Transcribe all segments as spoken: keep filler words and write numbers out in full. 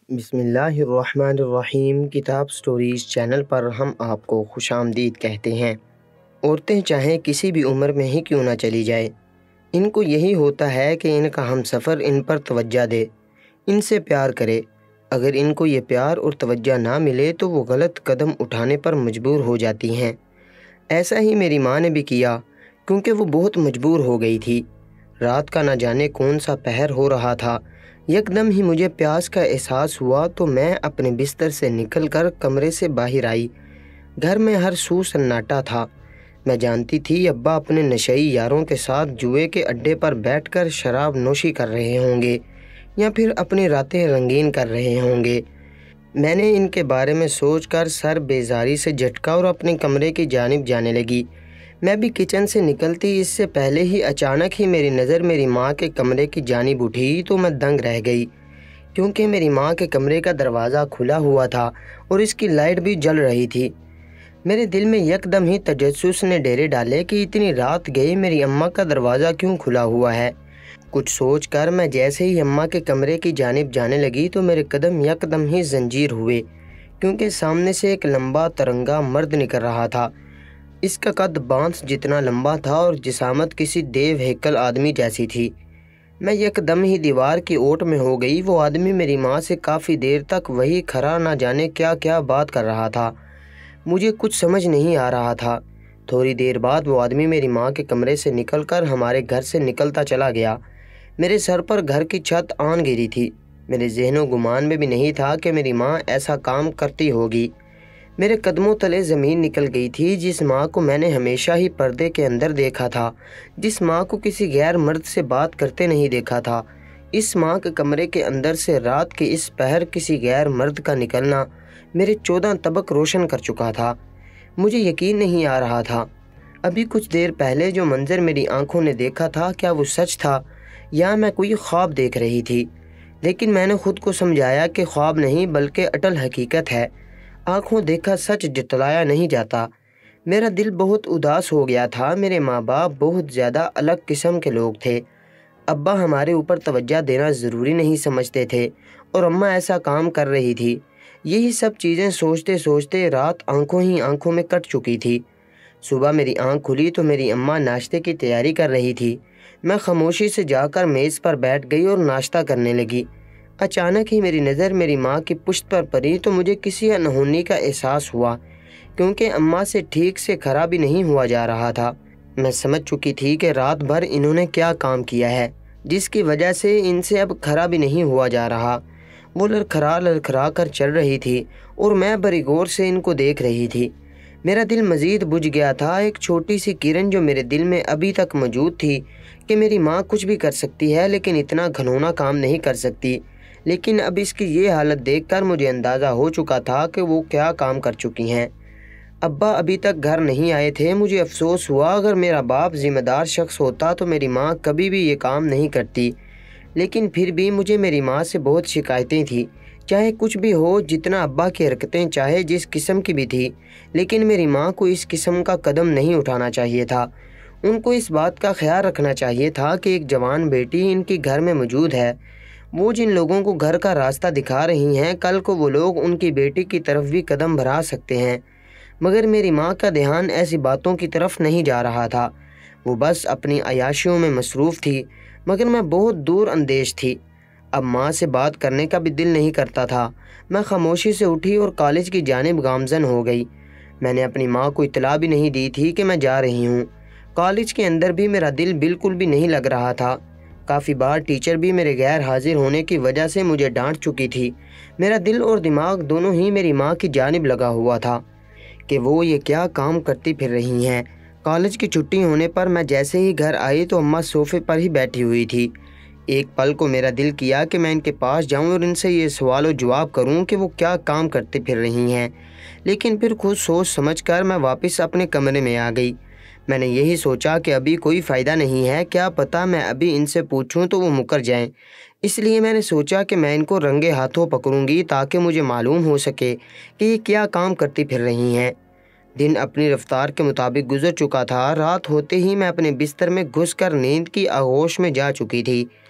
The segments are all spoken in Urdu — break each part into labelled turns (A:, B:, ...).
A: بسم اللہ الرحمن الرحیم کتاب سٹوریز چینل پر ہم آپ کو خوش آمدید کہتے ہیں۔ عورتیں چاہیں کسی بھی عمر میں ہی کیوں نہ چلی جائے، ان کو یہی ہوتا ہے کہ ان کا ہم سفر ان پر توجہ دے، ان سے پیار کرے۔ اگر ان کو یہ پیار اور توجہ نہ ملے تو وہ غلط قدم اٹھانے پر مجبور ہو جاتی ہیں۔ ایسا ہی میری ماں نے بھی کیا، کیونکہ وہ بہت مجبور ہو گئی تھی۔ رات کا نہ جانے کون سا پہر ہو رہا تھا، یکدم ہی مجھے پیاس کا احساس ہوا تو میں اپنے بستر سے نکل کر کمرے سے باہر آئی۔ گھر میں ہر سو سناٹا تھا۔ میں جانتی تھی ابا اپنے نشئی یاروں کے ساتھ جوئے کے اڈے پر بیٹھ کر شراب نوشی کر رہے ہوں گے یا پھر اپنی راتیں رنگین کر رہے ہوں گے۔ میں نے ان کے بارے میں سوچ کر سر بیزاری سے جھٹکا اور اپنے کمرے کی جانب جانے لگی۔ میں بھی کچن سے نکلتی اس سے پہلے ہی اچانک ہی میری نظر میری ماں کے کمرے کی جانب اٹھی تو میں دنگ رہ گئی، کیونکہ میری ماں کے کمرے کا دروازہ کھلا ہوا تھا اور اس کی لائٹ بھی جل رہی تھی۔ میرے دل میں یکدم ہی تجسس نے ڈیرے ڈالے کہ اتنی رات گئی میری اماں کا دروازہ کیوں کھلا ہوا ہے۔ کچھ سوچ کر میں جیسے ہی اماں کے کمرے کی جانب جانے لگی تو میرے قدم یکدم ہی زنجیر ہوئے، کیونکہ سامنے سے ایک لمبا ترنگا مرد نکل رہا تھا۔ اس کا قد بانس جتنا لمبا تھا اور جسامت کسی دیو ہیکل آدمی جیسی تھی۔ میں یکدم ہی دیوار کی اوٹ میں ہو گئی۔ وہ آدمی میری ماں سے کافی دیر تک وہی کھڑا نہ جانے کیا کیا بات کر رہا تھا۔ مجھے کچھ سمجھ نہیں آ رہا تھا۔ تھوڑی دیر بعد وہ آدمی میری ماں کے کمرے سے نکل کر ہمارے گھر سے نکلتا چلا گیا۔ میرے سر پر گھر کی چھت آن گری تھی۔ میرے ذہن و گمان میں بھی نہیں تھا کہ میری ماں ایسا کام کرتی ہوگی۔ میرے قدموں تلے زمین نکل گئی تھی۔ جس ماں کو میں نے ہمیشہ ہی پردے کے اندر دیکھا تھا، جس ماں کو کسی غیر مرد سے بات کرتے نہیں دیکھا تھا، اس ماں کے کمرے کے اندر سے رات کے اس پہر کسی غیر مرد کا نکلنا میرے چودہ طبق روشن کر چکا تھا۔ مجھے یقین نہیں آ رہا تھا۔ ابھی کچھ دیر پہلے جو منظر میری آنکھوں نے دیکھا تھا، کیا وہ سچ تھا یا میں کوئی خواب دیکھ رہی تھی؟ لیکن میں نے خود کو سمجھایا کہ خواب نہیں بلکہ اٹل حقیقت ہے۔ آنکھوں دیکھا سچ جتلایا نہیں جاتا۔ میرا دل بہت اداس ہو گیا تھا۔ میرے ماں باپ بہت زیادہ الگ قسم کے لوگ تھے۔ ابا ہمارے اوپر توجہ دینا ضروری نہیں سمجھتے تھے اور اماں ایسا کام کر رہی تھی۔ یہی سب چیزیں سوچتے سوچتے رات آنکھوں ہی آنکھوں میں کٹ چکی تھی۔ صبح میری آنکھ کھلی تو میری اماں ناشتے کی تیاری کر رہی تھی۔ میں خاموشی سے جا کر میز پر بیٹھ گئی اور ناشتہ کرنے لگی۔ اچانک ہی میری نظر میری ماں کی پشت پر پڑی تو مجھے کسی انہونی کا احساس ہوا، کیونکہ اماں سے ٹھیک سے کھڑا بھی نہیں ہوا جا رہا تھا۔ میں سمجھ چکی تھی کہ رات بھر انہوں نے کیا کام کیا ہے، جس کی وجہ سے ان سے اب کھڑا بھی نہیں ہوا جا رہا۔ وہ لڑکھڑا لڑکھڑا کر چل رہی تھی اور میں بڑی غور سے ان کو دیکھ رہی تھی۔ میرا دل مزید بجھ گیا تھا۔ ایک چھوٹی سی کرن جو میرے دل میں ابھی تک موجود تھی کہ میری ماں کچھ بھی کر سکتی ہے لیکن اتنا گھنونا کام نہیں کر سکتی، لیکن اب اس کی یہ حالت دیکھ کر مجھے اندازہ ہو چکا تھا کہ وہ کیا کام کر چکی ہیں۔ ابا ابھی تک گھر نہیں آئے تھے۔ مجھے افسوس ہوا، اگر میرا باپ ذمہ دار شخص ہوتا تو میری ماں کبھی بھی یہ کام نہیں کرتی۔ لیکن پھر بھی مجھے میری ماں سے بہت شکایتیں تھیں۔ چاہے کچھ بھی ہو، جتنا ابا کی حرکتیں چاہے جس قسم کی بھی تھی، لیکن میری ماں کو اس قسم کا قدم نہیں اٹھانا چاہیے تھا۔ ان کو اس بات کا خیال رکھنا چاہیے تھا کہ ایک جوان بیٹی ان کی گھر میں موجود ہے۔ وہ جن لوگوں کو گھر کا راستہ دکھا رہی ہیں، کل کو وہ لوگ ان کی بیٹی کی طرف بھی قدم بڑھا سکتے ہیں۔ مگر میری ماں کا دھیان ایسی باتوں کی طرف نہیں جا رہا تھا۔ وہ بس اپنی عیاشیوں میں مصروف تھی، مگر میں بہت دور اندیش تھی۔ اب ماں سے بات کرنے کا بھی دل نہیں کرتا تھا۔ میں خاموشی سے اٹھی اور کالج کی جانب گامزن ہو گئی۔ میں نے اپنی ماں کو اطلاع بھی نہیں دی تھی کہ میں جا رہی ہوں۔ کالج کے اندر بھی میرا دل بالکل بھی نہیں لگ رہا تھا۔ کافی بار ٹیچر بھی میرے غیر حاضر ہونے کی وجہ سے مجھے ڈانٹ چکی تھی۔ میرا دل اور دماغ دونوں ہی میری ماں کی جانب لگا ہوا تھا کہ وہ یہ کیا کام کرتی پھر رہی ہیں۔ کالج کی چھٹی ہونے پر میں جیسے ہی گھر آئی تو اماں صوفے پر ہی بیٹھی ہوئی تھی۔ ایک پل کو میرا دل کیا کہ میں ان کے پاس جاؤں اور ان سے یہ سوال و جواب کروں کہ وہ کیا کام کرتے پھر رہی ہیں، لیکن پھر خود سوچ سمجھ کر میں واپس اپنے کمرے میں آ گئی۔ میں نے یہی سوچا کہ ابھی کوئی فائدہ نہیں ہے، کیا پتہ میں ابھی ان سے پوچھوں تو وہ مکر جائیں۔ اس لیے میں نے سوچا کہ میں ان کو رنگے ہاتھوں پکڑوں گی تاکہ مجھے معلوم ہو سکے کہ یہ کیا کام کرتی پھر رہی ہیں۔ دن اپنی رفتار کے مطابق گزر چکا تھا۔ رات ہوتے ہی میں اپنے بستر میں گھس کر نیند کی آغوش میں جا چکی تھی۔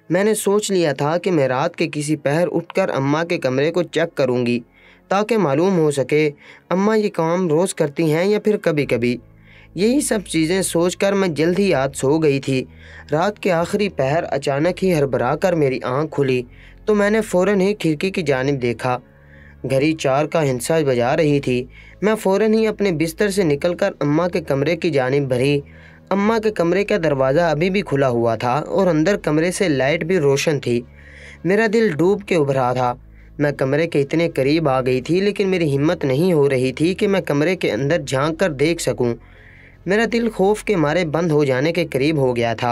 A: میں نے سوچ لیا تھا کہ میں رات کے کسی پہر اٹھ کر اماں کے کمرے کو چیک کروں گی تاکہ معلوم ہو سکے اماں یہ کام روز کرتی ہیں یا پھر کبھی کبھی۔ یہی سب چیزیں سوچ کر میں جلد ہی رات سو گئی تھی۔ رات کے آخری پہر اچانک ہی ہڑبڑا کر میری آنکھ کھلی تو میں نے فوراً ہی کھڑکی کی جانب دیکھا۔ گھڑی چار کا ہنسا بجا رہی تھی۔ میں فوراً ہی اپنے بستر سے نکل کر اماں کے کمرے کی جانب بڑھی۔ اماں کے کمرے کا دروازہ ابھی بھی کھلا ہوا تھا اور اندر کمرے سے لائٹ بھی روشن تھی۔ میرا دل ڈوب کے ابھرا تھا۔ میں کمرے کے اتنے قریب آ گئی تھی لیکن میری ہمت نہیں ہو رہی تھی کہ میں کمرے کے اندر جھانک کر دیکھ سکوں۔ میرا دل خوف کے مارے بند ہو جانے کے قریب ہو گیا تھا۔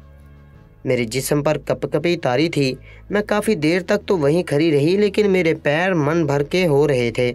A: میرے جسم پر کپ کپی طاری تھی۔ میں کافی دیر تک تو وہیں کھڑی رہی لیکن میرے پیر من بھر کے ہو رہے تھے۔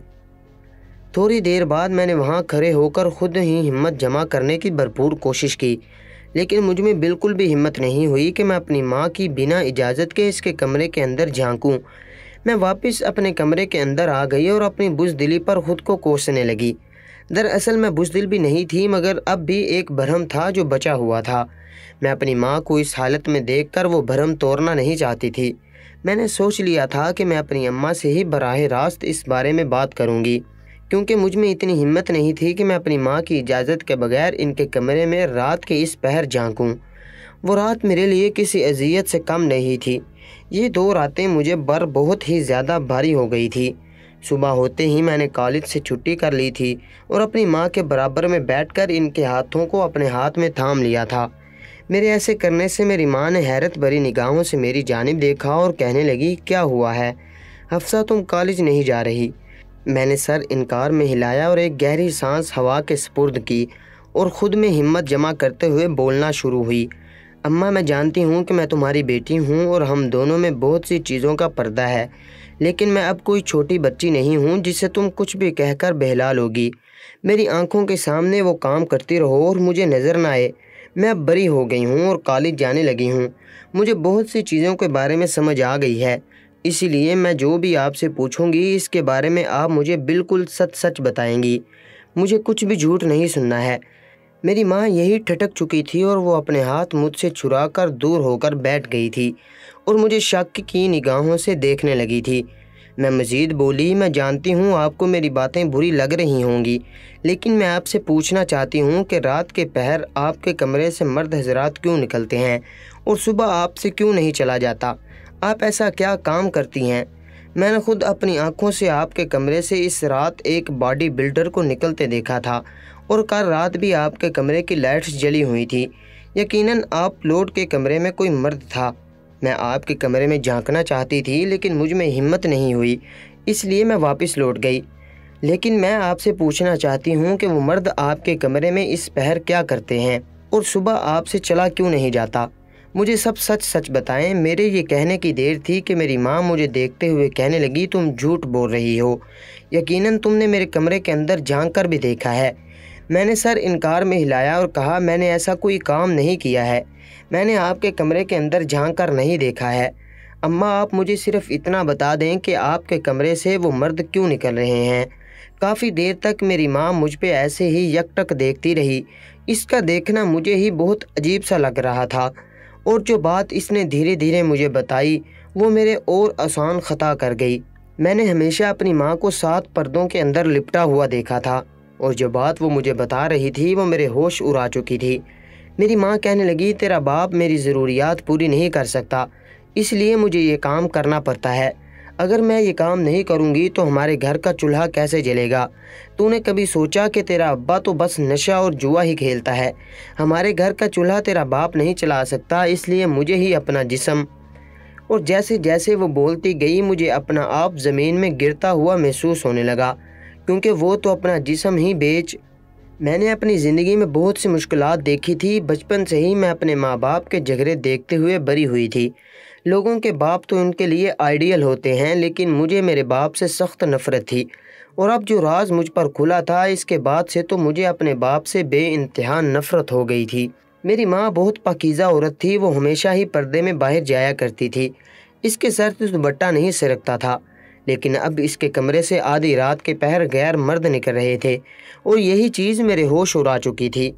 A: تھوڑی دیر بعد میں نے وہاں کھڑے ہو کر خود ہی ہمت جمع کرنے کی بھرپور کوشش کی، لیکن مجھ میں بالکل بھی ہمت نہیں ہوئی کہ میں اپنی ماں کی بنا اجازت کے اس کے کمرے کے اندر جھانکوں۔ میں واپس اپنے کمرے کے اندر آ گئی اور اپنی بزدلی پر خود کو کوسنے لگی۔ دراصل میں بزدل بھی نہیں تھی مگر اب بھی ایک بھرم تھا جو بچا ہوا تھا۔ میں اپنی ماں کو اس حالت میں دیکھ کر وہ بھرم توڑنا نہیں چاہتی تھی۔ میں نے سوچ لیا تھا کہ میں اپنی اماں سے ہی براہ راست اس بارے میں بات کروں گی، کیونکہ مجھ میں اتنی ہمت نہیں تھی کہ میں اپنی ماں کی اجازت کے بغیر ان کے کمرے میں رات کے اس پہر جھانکوں۔ وہ رات میرے لیے کسی اذیت سے کم نہیں تھی۔ یہ دو راتیں مجھے بر بہت ہی زیادہ بھاری ہو گئی تھی۔ صبح ہوتے ہی میں نے کالج سے چھٹی کر لی تھی اور اپنی ماں کے برابر میں بیٹھ کر ان کے ہاتھوں کو اپنے ہاتھ میں تھام لیا تھا۔ میرے ایسے کرنے سے میری ماں نے حیرت بھری نگاہوں سے میری جانب دیکھا اور کہنے لگی، کیا ہوا ہے حفصہ، تم کالج نہیں جا رہی؟ میں نے سر انکار میں ہلایا اور ایک گہری سانس ہوا کے سپرد کی اور خود میں ہمت جمع کرتے ہوئے بولنا شروع ہوئی۔ اماں، میں جانتی ہوں کہ میں تمہاری بیٹی ہوں اور ہم دونوں میں بہت سی چیزوں کا پردہ ہے، لیکن میں اب کوئی چھوٹی بچی نہیں ہوں جسے تم کچھ بھی کہہ کر بہلا لوگی۔ میری آنکھوں کے سامنے وہ کام کرتی رہو اور مجھے نظر نہ آئے۔ میں اب بری ہو گئی ہوں اور کالج جانے لگی ہوں۔ مجھے بہت سی چیزوں کے بارے میں سمجھ آ گئی ہے، اسی لیے میں جو بھی آپ سے پوچھوں گی اس کے بارے میں آپ مجھے بالکل سچ سچ بتائیں گی۔ مجھے کچھ بھی جھوٹ نہیں سننا ہے۔ میری ماں یہی ٹھٹک چکی تھی اور وہ اپنے ہاتھ مجھ سے چھڑا کر دور ہو کر بیٹھ گئی تھی اور مجھے شک کی نگاہوں سے دیکھنے لگی تھی۔ میں مزید بولی، میں جانتی ہوں آپ کو میری باتیں بری لگ رہی ہوں گی، لیکن میں آپ سے پوچھنا چاہتی ہوں کہ رات کے پہر آپ کے کمرے سے مرد حضرات کیوں نکلتے ہیں اور صبح آپ سے کیوں نہیں چلا جاتا؟ آپ ایسا کیا کام کرتی ہیں؟ میں نے خود اپنی آنکھوں سے آپ کے کمرے سے اس رات ایک باڈی بلڈر کو نکلتے دیکھا تھا اور کل رات بھی آپ کے کمرے کی لائٹس جلی ہوئی تھی۔ یقیناً آپ لوڈ کے کمرے میں کوئی مرد تھا۔ میں آپ کے کمرے میں جھانکنا چاہتی تھی لیکن مجھ میں ہمت نہیں ہوئی، اس لیے میں واپس لوٹ گئی۔ لیکن میں آپ سے پوچھنا چاہتی ہوں کہ وہ مرد آپ کے کمرے میں اس پہر کیا کرتے ہیں اور صبح آپ سے چلا کیوں نہیں جاتا؟ مجھے سب سچ سچ بتائیں۔ میرے یہ کہنے کی دیر تھی کہ میری ماں مجھے دیکھتے ہوئے کہنے لگی، تم جھوٹ بول رہی ہو، یقیناً تم نے میرے کمرے کے اندر جھانک کر بھی دیکھا ہے۔ میں نے سر انکار میں ہلایا اور کہا، میں نے ایسا کوئی کام نہیں کیا ہے، میں نے آپ کے کمرے کے اندر جھانک کر نہیں دیکھا ہے۔ اماں، آپ مجھے صرف اتنا بتا دیں کہ آپ کے کمرے سے وہ مرد کیوں نکل رہے ہیں۔ کافی دیر تک میری ماں مجھ پہ ایسے ہی یک ٹک دیکھتی رہی۔ اس کا دیکھنا مجھے ہی بہت عجیب سا لگ رہا تھا اور جو بات اس نے دھیرے دھیرے مجھے بتائی وہ میرے اور آسان خطا کر گئی۔ میں نے ہمیشہ اپنی ماں کو سات پردوں کے اندر لپٹا ہوا دیکھا تھا اور جو بات وہ مجھے بتا رہی تھی وہ میرے ہوش اڑا چکی تھی۔ میری ماں کہنے لگی، تیرا باپ میری ضروریات پوری نہیں کر سکتا، اس لیے مجھے یہ کام کرنا پڑتا ہے۔ اگر میں یہ کام نہیں کروں گی تو ہمارے گھر کا چولہا کیسے جلے گا؟ تو نے کبھی سوچا کہ تیرا ابا تو بس نشہ اور جوا ہی کھیلتا ہے؟ ہمارے گھر کا چولہا تیرا باپ نہیں چلا سکتا، اس لیے مجھے ہی اپنا جسم… اور جیسے جیسے وہ بولتی گئی مجھے اپنا آپ زمین میں گرتا ہوا محسوس ہونے لگا، کیونکہ وہ تو اپنا جسم ہی بیچ… میں نے اپنی زندگی میں بہت سی مشکلات دیکھی تھی۔ بچپن سے ہی میں اپنے ماں باپ کے جھگڑے دیکھتے ہوئے بڑی ہوئی تھی۔ لوگوں کے باپ تو ان کے لیے آئیڈیل ہوتے ہیں، لیکن مجھے میرے باپ سے سخت نفرت تھی، اور اب جو راز مجھ پر کھلا تھا اس کے بعد سے تو مجھے اپنے باپ سے بے انتہا نفرت ہو گئی تھی۔ میری ماں بہت پاکیزہ عورت تھی، وہ ہمیشہ ہی پردے میں باہر جایا کرتی تھی، اس کے سر سے دوپٹہ نہیں سرکتا تھا، لیکن اب اس کے کمرے سے آدھی رات کے پہر غیر مرد نکل رہے تھے اور یہی چیز میرے ہوش اڑا چکی تھی۔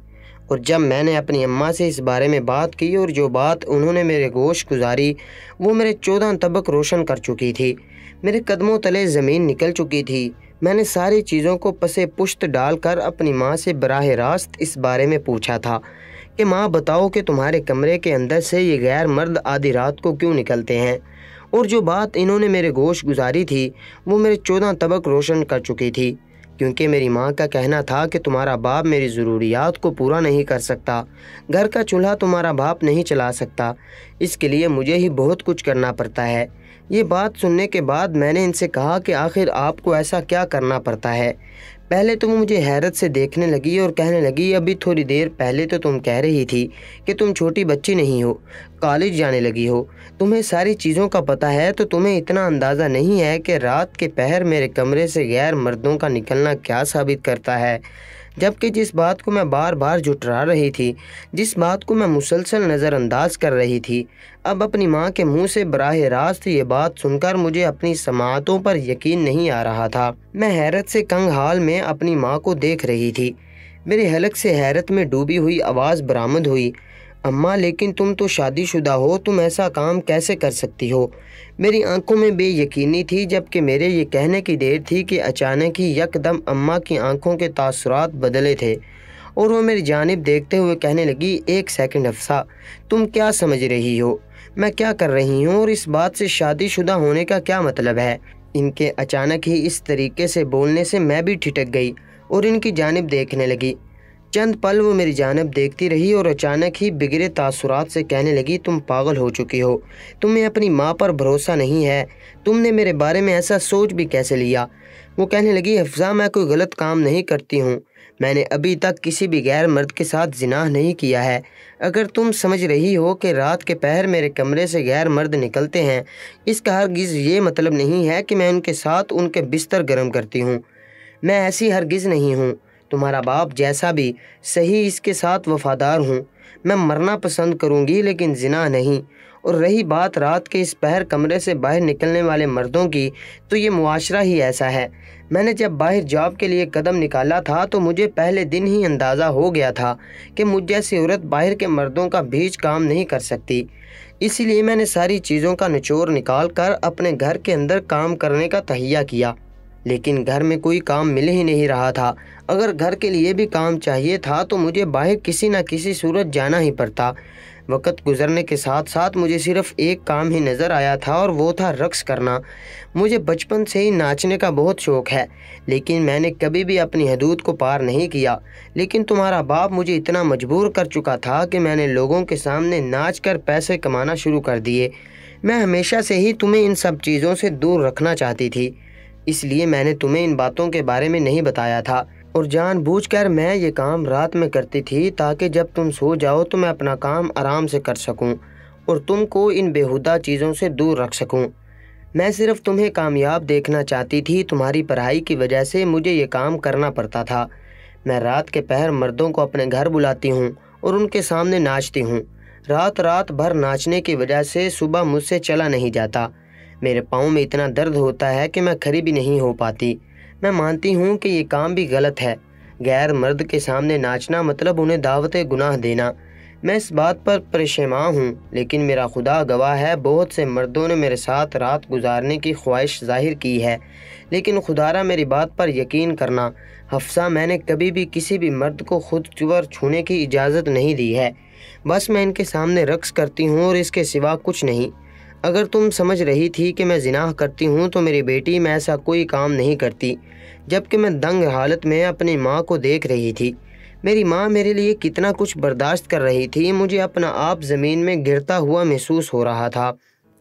A: اور جب میں نے اپنی اماں سے اس بارے میں بات کی اور جو بات انہوں نے میرے گوش گزاری وہ میرے چودہ طبق روشن کر چکی تھی، میرے قدموں تلے زمین نکل چکی تھی۔ میں نے ساری چیزوں کو پسے پشت ڈال کر اپنی ماں سے براہ راست اس بارے میں پوچھا تھا کہ ماں بتاؤ کہ تمہارے کمرے کے اندر سے یہ غیر مرد آدھی رات کو کیوں نکلتے ہیں؟ اور جو بات انہوں نے میرے گوش گزاری تھی وہ میرے چودہ طبق روشن کر چکی تھی، کیونکہ میری ماں کا کہنا تھا کہ تمہارا باپ میری ضروریات کو پورا نہیں کر سکتا، گھر کا چولہا تمہارا باپ نہیں چلا سکتا، اس کے لیے مجھے ہی بہت کچھ کرنا پڑتا ہے۔ یہ بات سننے کے بعد میں نے ان سے کہا کہ آخر آپ کو ایسا کیا کرنا پڑتا ہے؟ پہلے تو وہ مجھے حیرت سے دیکھنے لگی اور کہنے لگی ابھی تھوڑی دیر پہلے تو تم کہہ رہی تھی کہ تم چھوٹی بچی نہیں ہو، کالج جانے لگی ہو، تمہیں ساری چیزوں کا پتہ ہے، تو تمہیں اتنا اندازہ نہیں ہے کہ رات کے پہر میرے کمرے سے غیر مردوں کا نکلنا کیا ثابت کرتا ہے؟ جبکہ جس بات کو میں بار بار جھٹلا رہی تھی، جس بات کو میں مسلسل نظر انداز کر رہی تھی، اب اپنی ماں کے منہ سے براہ راست یہ بات سن کر مجھے اپنی سماعتوں پر یقین نہیں آ رہا تھا۔ میں حیرت سے کنگ حال میں اپنی ماں کو دیکھ رہی تھی۔ میرے حلق سے حیرت میں ڈوبی ہوئی آواز برآمد ہوئی، اماں لیکن تم تو شادی شدہ ہو، تم ایسا کام کیسے کر سکتی ہو؟ میری آنکھوں میں بے یقینی تھی، جبکہ میرے یہ کہنے کی دیر تھی کہ اچانک ہی یکدم اماں کی آنکھوں کے تاثرات بدلے تھے اور وہ میری جانب دیکھتے ہوئے کہنے لگی ایک سیکنڈ حفصہ، تم کیا سمجھ رہی ہو؟ میں کیا کر رہی ہوں اور اس بات سے شادی شدہ ہونے کا کیا مطلب ہے؟ ان کے اچانک ہی اس طریقے سے بولنے سے میں بھی ٹھٹک گئی اور ان کی جانب دیکھنے لگی۔ چند پل وہ میری جانب دیکھتی رہی اور اچانک ہی بگڑے تاثرات سے کہنے لگی تم پاگل ہو چکی ہو، تمہیں اپنی ماں پر بھروسہ نہیں ہے، تم نے میرے بارے میں ایسا سوچ بھی کیسے لیا؟ وہ کہنے لگی حفصہ میں کوئی غلط کام نہیں کرتی ہوں، میں نے ابھی تک کسی بھی غیر مرد کے ساتھ زنا نہیں کیا ہے۔ اگر تم سمجھ رہی ہو کہ رات کے پہر میرے کمرے سے غیر مرد نکلتے ہیں، اس کا ہرگز یہ مطلب نہیں ہے کہ میں ان کے ساتھ ان کے بستر گرم کرتی ہوں، میں ایسی ہرگز نہیں ہوں۔ تمہارا باپ جیسا بھی صحیح اس کے ساتھ وفادار ہوں، میں مرنا پسند کروں گی لیکن زنا نہیں۔ اور رہی بات رات کے اس پہر کمرے سے باہر نکلنے والے مردوں کی، تو یہ معاشرہ ہی ایسا ہے۔ میں نے جب باہر جاب کے لیے قدم نکالا تھا تو مجھے پہلے دن ہی اندازہ ہو گیا تھا کہ مجھ جیسی عورت باہر کے مردوں کا بھیج کام نہیں کر سکتی، اسی لیے میں نے ساری چیزوں کا نچوڑ نکال کر اپنے گھر کے اندر کام کرنے کا تہیہ کیا، لیکن گھر میں کوئی کام مل ہی نہیں رہا تھا۔ اگر گھر کے لیے بھی کام چاہیے تھا تو مجھے باہر کسی نہ کسی صورت جانا ہی پڑتا۔ وقت گزرنے کے ساتھ ساتھ مجھے صرف ایک کام ہی نظر آیا تھا اور وہ تھا رقص کرنا۔ مجھے بچپن سے ہی ناچنے کا بہت شوق ہے، لیکن میں نے کبھی بھی اپنی حدود کو پار نہیں کیا۔ لیکن تمہارا باپ مجھے اتنا مجبور کر چکا تھا کہ میں نے لوگوں کے سامنے ناچ کر پیسے کمانا شروع کر دیے۔ میں ہمیشہ سے ہی تمہیں ان سب چیزوں سے دور رکھنا چاہتی تھی، اس لیے میں نے تمہیں ان باتوں کے بارے میں نہیں بتایا تھا، اور جان بوجھ کر میں یہ کام رات میں کرتی تھی تاکہ جب تم سو جاؤ تو میں اپنا کام آرام سے کر سکوں اور تم کو ان بیہودہ چیزوں سے دور رکھ سکوں۔ میں صرف تمہیں کامیاب دیکھنا چاہتی تھی، تمہاری پڑھائی کی وجہ سے مجھے یہ کام کرنا پڑتا تھا۔ میں رات کے پہر مردوں کو اپنے گھر بلاتی ہوں اور ان کے سامنے ناچتی ہوں۔ رات رات بھر ناچنے کی وجہ سے صبح مجھ سے چلا نہیں جاتا، میرے پاؤں میں اتنا درد ہوتا ہے کہ میں کھڑی بھی نہیں ہو پاتی۔ میں مانتی ہوں کہ یہ کام بھی غلط ہے، غیر مرد کے سامنے ناچنا مطلب انہیں دعوت گناہ دینا۔ میں اس بات پر پریشان ہوں، لیکن میرا خدا گواہ ہے بہت سے مردوں نے میرے ساتھ رات گزارنے کی خواہش ظاہر کی ہے، لیکن خدارا میری بات پر یقین کرنا حفصہ، میں نے کبھی بھی کسی بھی مرد کو خود چور چھونے کی اجازت نہیں دی ہے، بس میں ان کے سامنے رقص کرتی ہوں اور اس کے سوا کچھ نہیں۔ اگر تم سمجھ رہی تھی کہ میں زنا کرتی ہوں تو میری بیٹی میں ایسا کوئی کام نہیں کرتی، جبکہ میں دنگ حالت میں اپنی ماں کو دیکھ رہی تھی۔ میری ماں میرے لیے کتنا کچھ برداشت کر رہی تھی، مجھے اپنا آپ زمین میں گرتا ہوا محسوس ہو رہا تھا۔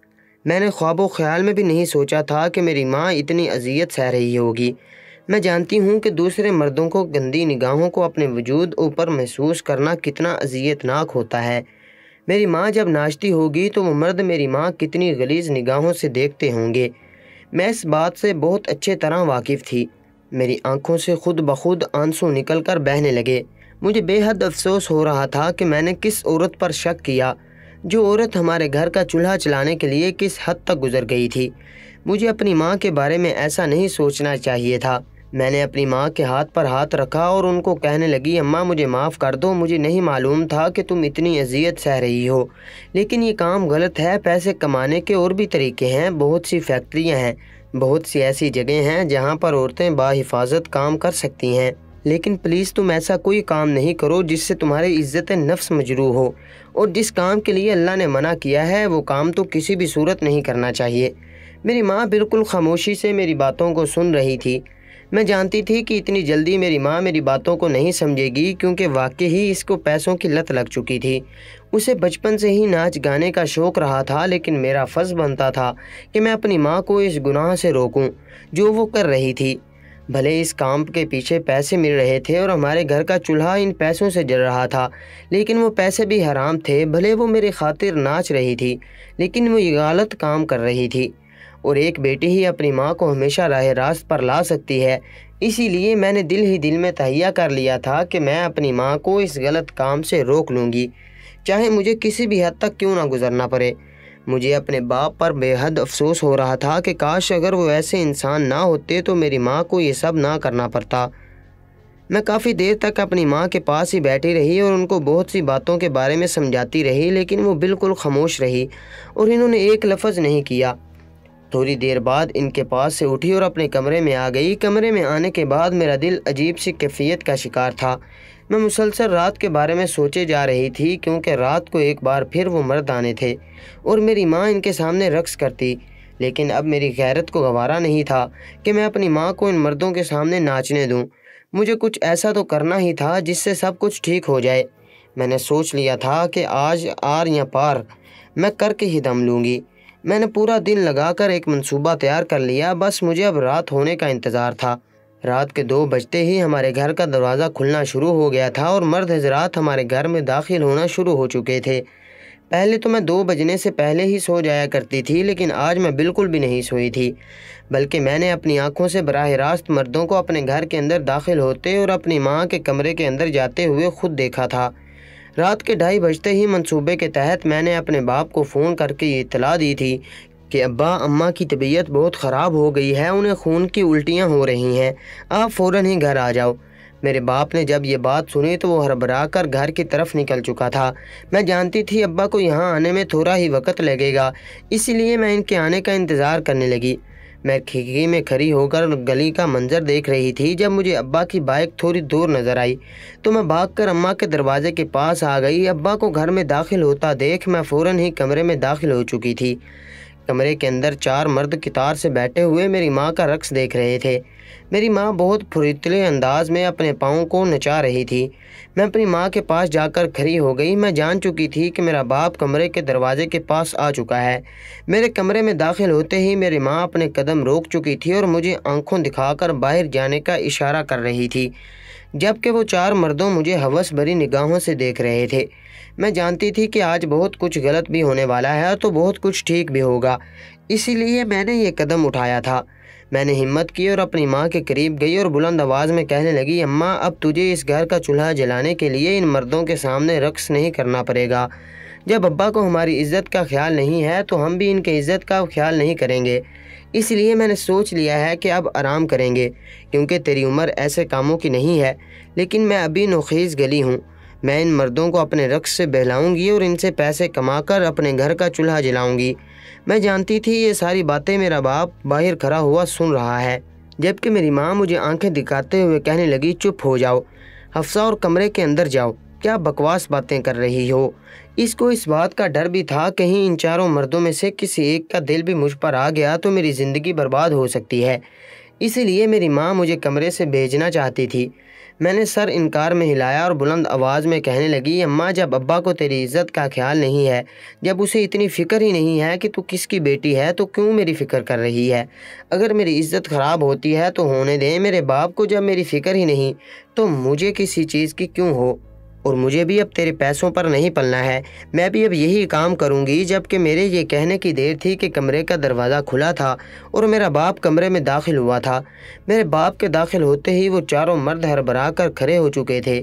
A: میں نے خواب و خیال میں بھی نہیں سوچا تھا کہ میری ماں اتنی اذیت سہ رہی ہوگی۔ میں جانتی ہوں کہ دوسرے مردوں کو گندی نگاہوں کو اپنے وجود اوپر محسوس کرنا کتنا اذیت ناک ہوتا ہے۔ میری ماں جب ناچتی ہوگی تو وہ مرد میری ماں کتنی غلیظ نگاہوں سے دیکھتے ہوں گے، میں اس بات سے بہت اچھے طرح واقف تھی۔ میری آنکھوں سے خود بخود آنسو نکل کر بہنے لگے۔ مجھے بے حد افسوس ہو رہا تھا کہ میں نے کس عورت پر شک کیا، جو عورت ہمارے گھر کا چولہا چلانے کے لیے کس حد تک گزر گئی تھی۔ مجھے اپنی ماں کے بارے میں ایسا نہیں سوچنا چاہیے تھا۔ میں نے اپنی ماں کے ہاتھ پر ہاتھ رکھا اور ان کو کہنے لگی اماں مجھے معاف کر دو، مجھے نہیں معلوم تھا کہ تم اتنی اذیت سہ رہی ہو، لیکن یہ کام غلط ہے، پیسے کمانے کے اور بھی طریقے ہیں، بہت سی فیکٹریاں ہیں، بہت سی ایسی جگہیں ہیں جہاں پر عورتیں باحفاظت کام کر سکتی ہیں، لیکن پلیز تم ایسا کوئی کام نہیں کرو جس سے تمہاری عزت نفس مجروح ہو، اور جس کام کے لیے اللہ نے منع کیا ہے وہ کام تو کسی بھی صورت نہیں کرنا چاہیے۔ میری ماں بالکل خاموشی سے میری باتوں کو سن رہی تھی۔ میں جانتی تھی کہ اتنی جلدی میری ماں میری باتوں کو نہیں سمجھے گی، کیونکہ واقعی ہی اس کو پیسوں کی لت لگ چکی تھی۔ اسے بچپن سے ہی ناچ گانے کا شوق رہا تھا، لیکن میرا فرض بنتا تھا کہ میں اپنی ماں کو اس گناہ سے روکوں جو وہ کر رہی تھی۔ بھلے اس کام کے پیچھے پیسے مل رہے تھے اور ہمارے گھر کا چولہا ان پیسوں سے جل رہا تھا، لیکن وہ پیسے بھی حرام تھے۔ بھلے وہ میری خاطر ناچ رہی تھی، لیکن وہ یہ غلط کام کر رہی تھی، اور ایک بیٹی ہی اپنی ماں کو ہمیشہ راہ راست پر لا سکتی ہے۔ اسی لیے میں نے دل ہی دل میں تہیہ کر لیا تھا کہ میں اپنی ماں کو اس غلط کام سے روک لوں گی، چاہے مجھے کسی بھی حد تک کیوں نہ گزرنا پڑے۔ مجھے اپنے باپ پر بے حد افسوس ہو رہا تھا کہ کاش اگر وہ ایسے انسان نہ ہوتے تو میری ماں کو یہ سب نہ کرنا پڑتا۔ میں کافی دیر تک اپنی ماں کے پاس ہی بیٹھی رہی اور ان کو بہت سی باتوں کے بارے میں سمجھاتی رہی، لیکن وہ بالکل خاموش رہی اور انہوں نے ایک لفظ نہیں کیا۔ تھوڑی دیر بعد ان کے پاس سے اٹھی اور اپنے کمرے میں آ گئی۔ کمرے میں آنے کے بعد میرا دل عجیب سی کیفیت کا شکار تھا۔ میں مسلسل رات کے بارے میں سوچے جا رہی تھی، کیونکہ رات کو ایک بار پھر وہ مرد آنے تھے اور میری ماں ان کے سامنے رقص کرتی، لیکن اب میری غیرت کو گوارا نہیں تھا کہ میں اپنی ماں کو ان مردوں کے سامنے ناچنے دوں۔ مجھے کچھ ایسا تو کرنا ہی تھا جس سے سب کچھ ٹھیک ہو جائے۔ میں نے سوچ لیا تھا کہ آج آر یا پار میں کر کے ہی دم لوں گی۔ میں نے پورا دن لگا کر ایک منصوبہ تیار کر لیا، بس مجھے اب رات ہونے کا انتظار تھا۔ رات کے دو بجتے ہی ہمارے گھر کا دروازہ کھلنا شروع ہو گیا تھا اور مرد حضرات ہمارے گھر میں داخل ہونا شروع ہو چکے تھے۔ پہلے تو میں دو بجنے سے پہلے ہی سو جایا کرتی تھی، لیکن آج میں بالکل بھی نہیں سوئی تھی، بلکہ میں نے اپنی آنکھوں سے براہ راست مردوں کو اپنے گھر کے اندر داخل ہوتے اور اپنی ماں کے کمرے کے اندر جاتے ہوئے خود دیکھا تھا۔ رات کے ڈھائی بجتے ہی منصوبے کے تحت میں نے اپنے باپ کو فون کر کے یہ اطلاع دی تھی کہ ابا اماں کی طبیعت بہت خراب ہو گئی ہے، انہیں خون کی الٹیاں ہو رہی ہیں، آپ فوراً ہی گھر آ جاؤ۔ میرے باپ نے جب یہ بات سنی تو وہ ہڑبڑا کر گھر کی طرف نکل چکا تھا۔ میں جانتی تھی ابا کو یہاں آنے میں تھوڑا ہی وقت لگے گا، اسی لیے میں ان کے آنے کا انتظار کرنے لگی۔ میں کھڑکی میں کھڑی ہو کر گلی کا منظر دیکھ رہی تھی۔ جب مجھے ابا کی بائک تھوڑی دور نظر آئی تو میں بھاگ کر اماں کے دروازے کے پاس آ گئی۔ ابا کو گھر میں داخل ہوتا دیکھ میں فوراً ہی کمرے میں داخل ہو چکی تھی۔ کمرے کے اندر چار مرد قطار سے بیٹھے ہوئے میری ماں کا رقص دیکھ رہے تھے۔ میری ماں بہت پھرتیلے انداز میں اپنے پاؤں کو نچا رہی تھی۔ میں اپنی ماں کے پاس جا کر کھڑی ہو گئی۔ میں جان چکی تھی کہ میرا باپ کمرے کے دروازے کے پاس آ چکا ہے۔ میرے کمرے میں داخل ہوتے ہی میری ماں اپنے قدم روک چکی تھی اور مجھے آنکھوں دکھا کر باہر جانے کا اشارہ کر رہی تھی، جبکہ وہ چار مردوں مجھے ہوس بھری نگاہوں سے دیکھ رہے تھے۔ میں جانتی تھی کہ آج بہت کچھ غلط بھی ہونے والا ہے تو بہت کچھ ٹھیک بھی ہوگا، اسی لیے میں نے یہ قدم اٹھایا تھا۔ میں نے ہمت کی اور اپنی ماں کے قریب گئی اور بلند آواز میں کہنے لگی، اماں اب تجھے اس گھر کا چولہا جلانے کے لیے ان مردوں کے سامنے رقص نہیں کرنا پڑے گا۔ جب ابا کو ہماری عزت کا خیال نہیں ہے تو ہم بھی ان کے عزت کا خیال نہیں کریں گے، اس لیے میں نے سوچ لیا ہے کہ اب آرام کریں گے، کیونکہ تیری عمر ایسے کاموں کی نہیں ہے، لیکن میں ابھی نوخیز گلی ہوں۔ میں ان مردوں کو اپنے رقص سے بہلاؤں گی اور ان سے پیسے کما کر اپنے گھر کا چولہا جلاؤں گی۔ میں جانتی تھی یہ ساری باتیں میرا باپ باہر کھڑا ہوا سن رہا ہے، جبکہ میری ماں مجھے آنکھیں دکھاتے ہوئے کہنے لگی، چپ ہو جاؤ حفصہ اور کمرے کے اندر جاؤ، کیا بکواس باتیں کر رہی ہو۔ اس کو اس بات کا ڈر بھی تھا کہیں ان چاروں مردوں میں سے کسی ایک کا دل بھی مجھ پر آ گیا تو میری زندگی برباد ہو سکتی ہے، اسی لیے میری ماں مجھے کمرے سے بھیجنا چاہتی تھی۔ میں نے سر انکار میں ہلایا اور بلند آواز میں کہنے لگی، اماں جب ابا کو تیری عزت کا خیال نہیں ہے، جب اسے اتنی فکر ہی نہیں ہے کہ تو کس کی بیٹی ہے، تو کیوں میری فکر کر رہی ہے؟ اگر میری عزت خراب ہوتی ہے تو ہونے دیں، میرے باپ کو جب میری فکر ہی نہیں تو مجھے کسی چیز کی کیوں ہو؟ اور مجھے بھی اب تیرے پیسوں پر نہیں پلنا ہے، میں بھی اب یہی کام کروں گی۔ جبکہ میرے یہ کہنے کی دیر تھی کہ کمرے کا دروازہ کھلا تھا اور میرا باپ کمرے میں داخل ہوا تھا۔ میرے باپ کے داخل ہوتے ہی وہ چاروں مرد ہڑبڑا کر کھڑے ہو چکے تھے۔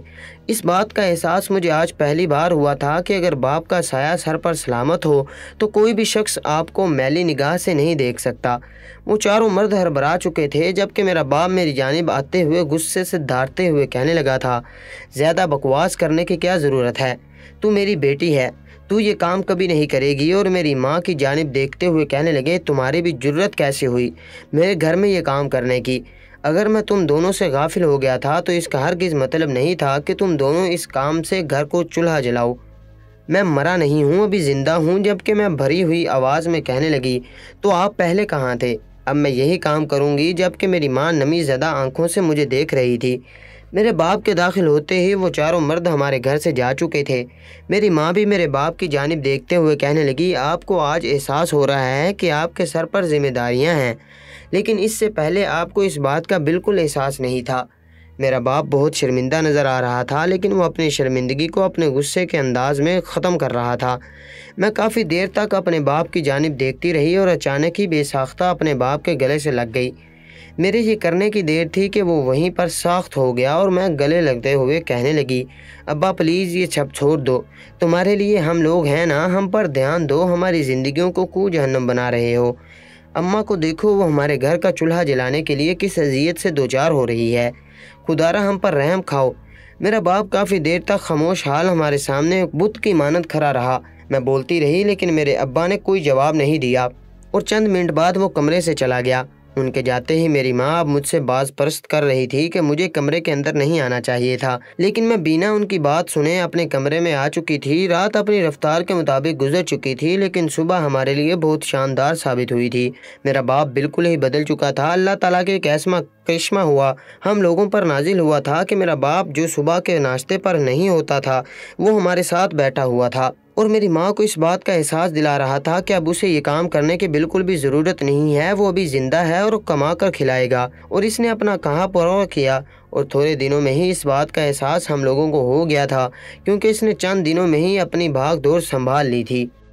A: اس بات کا احساس مجھے آج پہلی بار ہوا تھا کہ اگر باپ کا سایہ سر پر سلامت ہو تو کوئی بھی شخص آپ کو میلی نگاہ سے نہیں دیکھ سکتا۔ وہ چاروں مرد ہڑبڑا چکے تھے، جبکہ میرا باپ میری جانب آتے ہوئے غصے سے دھاڑتے ہوئے کہنے لگا تھا، زیادہ بکواس کرنے کی کیا ضرورت ہے؟ تو میری بیٹی ہے، تو یہ کام کبھی نہیں کرے گی۔ اور میری ماں کی جانب دیکھتے ہوئے کہنے لگے، تمہاری بھی جرت کیسے ہوئی میرے گھر میں یہ کام کرنے کی؟ اگر میں تم دونوں سے غافل ہو گیا تھا تو اس کا ہرگز مطلب نہیں تھا کہ تم دونوں اس کام سے گھر کو چولہا جلاؤ۔ میں مرا نہیں ہوں، ابھی زندہ ہوں۔ جبکہ میں بھری ہوئی آواز میں کہنے لگی، تو آپ پہلے کہاں تھے؟ اب میں یہی کام کروں گی۔ جبکہ میری ماں نمی زدہ آنکھوں سے مجھے دیکھ رہی تھی۔ میرے باپ کے داخل ہوتے ہی وہ چاروں مرد ہمارے گھر سے جا چکے تھے۔ میری ماں بھی میرے باپ کی جانب دیکھتے ہوئے کہنے لگی، آپ کو آج احساس ہو رہا ہے کہ آپ کے سر پر ذمہ داریاں ہیں، لیکن اس سے پہلے آپ کو اس بات کا بالکل احساس نہیں تھا۔ میرا باپ بہت شرمندہ نظر آ رہا تھا، لیکن وہ اپنی شرمندگی کو اپنے غصے کے انداز میں ختم کر رہا تھا۔ میں کافی دیر تک اپنے باپ کی جانب دیکھتی رہی اور اچانک ہی بے ساختہ اپنے باپ کے گلے سے لگ گئی۔ میرے یہ کرنے کی دیر تھی کہ وہ وہیں پر ساخت ہو گیا اور میں گلے لگتے ہوئے کہنے لگی، ابا پلیز یہ چھپ چھوڑ دو، تمہارے لیے ہم لوگ ہیں نا، ہم پر دھیان دو، ہماری زندگیوں کو کو جہنم بنا رہے ہو۔ اماں کو دیکھو، وہ ہمارے گھر کا چولہا جلانے کے لیے کس اذیت سے دوچار ہو رہی ہے، خدارا ہم پر رحم کھاؤ۔ میرا باپ کافی دیر تک خاموش حال ہمارے سامنے بت کی مانند کھڑا رہا۔ میں بولتی رہی لیکن میرے ابا نے کوئی جواب نہیں دیا اور چند منٹ بعد وہ کمرے سے چلا گیا۔ ان کے جاتے ہی میری ماں اب مجھ سے باز پرست کر رہی تھی کہ مجھے کمرے کے اندر نہیں آنا چاہیے تھا، لیکن میں بنا ان کی بات سنے اپنے کمرے میں آ چکی تھی۔ رات اپنی رفتار کے مطابق گزر چکی تھی، لیکن صبح ہمارے لیے بہت شاندار ثابت ہوئی تھی۔ میرا باپ بالکل ہی بدل چکا تھا۔ اللہ تعالیٰ کے ایک ایسا کرشمہ ہوا ہم لوگوں پر نازل ہوا تھا کہ میرا باپ جو صبح کے ناشتے پر نہیں ہوتا تھا وہ ہمارے ساتھ بیٹھا ہوا تھا اور میری ماں کو اس بات کا احساس دلا رہا تھا کہ اب اسے یہ کام کرنے کی بالکل بھی ضرورت نہیں ہے، وہ ابھی زندہ ہے اور کما کر کھلائے گا اور اس نے اپنا کہاں پروک کیا۔ اور تھوڑے دنوں میں ہی اس بات کا احساس ہم لوگوں کو ہو گیا تھا، کیونکہ اس نے چند دنوں میں ہی اپنی بھاگ دوڑ سنبھال لی تھی۔